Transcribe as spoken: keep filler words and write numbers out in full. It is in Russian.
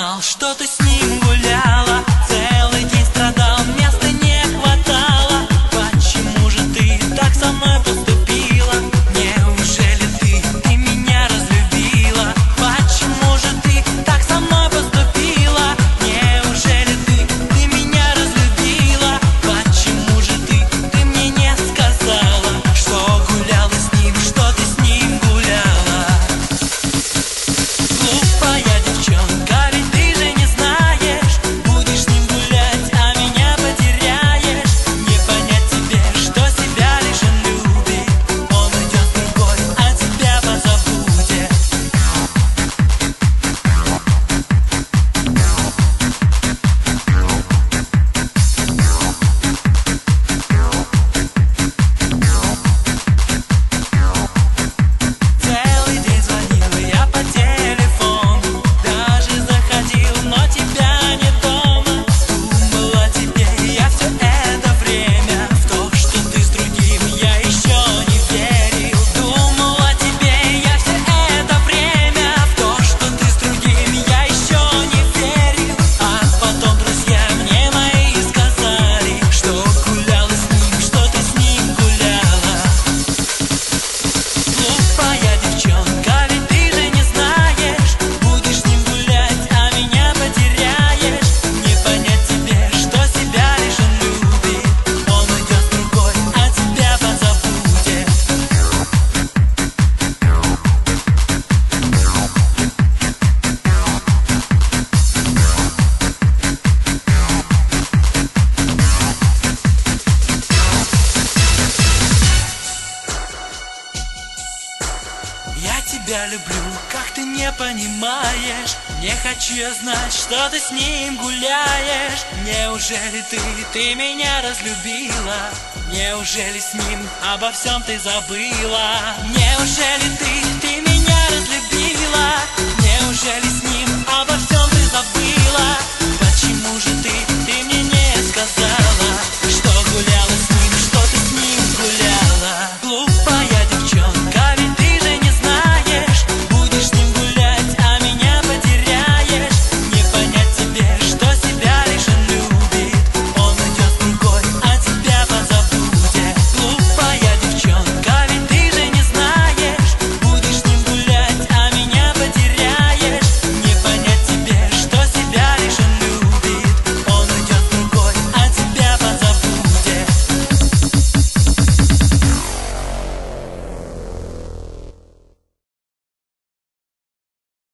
знал, что ты с ним гуляла. Целый день страдал, места не хватало. Почему же ты так со мной поступила? Неужели ты, ты меня разлюбила? Почему же ты так со мной поступила? Неужели ты, ты меня разлюбила? Почему же ты, ты мне не сказала, что гуляла с ним, что ты с ним гуляла? Глупая девчонка, ведь ты же не знаешь, будешь с ним гулять, а меня потеряешь. Не понять тебе, что себя лишь он любит. Он уйдет с другой, а тебя позабудет. Целый день звонил я по телефону, даже заходил, но тебя не дома. Думал о тебе я все это время, в то, что ты с другим, я еще не верил. Думал о тебе я все это время, в то, что ты с другим, я еще не верил. А потом друзья мне мои сказали, что гуляла с ним, что ты с ним гуляла. Глупая девчонка, ведь ты же не знаешь, будешь с ним гулять, а меня потеряешь. Не понять тебе, что себя лишь он любит. Он уйдет с другой, а тебя позабудет. Я тебя люблю, как ты не понимаешь. Не хочу я знать, что ты с ним гуляешь. Неужели ты, ты меня разлюбила? Неужели с ним обо всем ты забыла? Неужели ты, ты меня разлюбила? Неужели с ним обо всем ты забыла?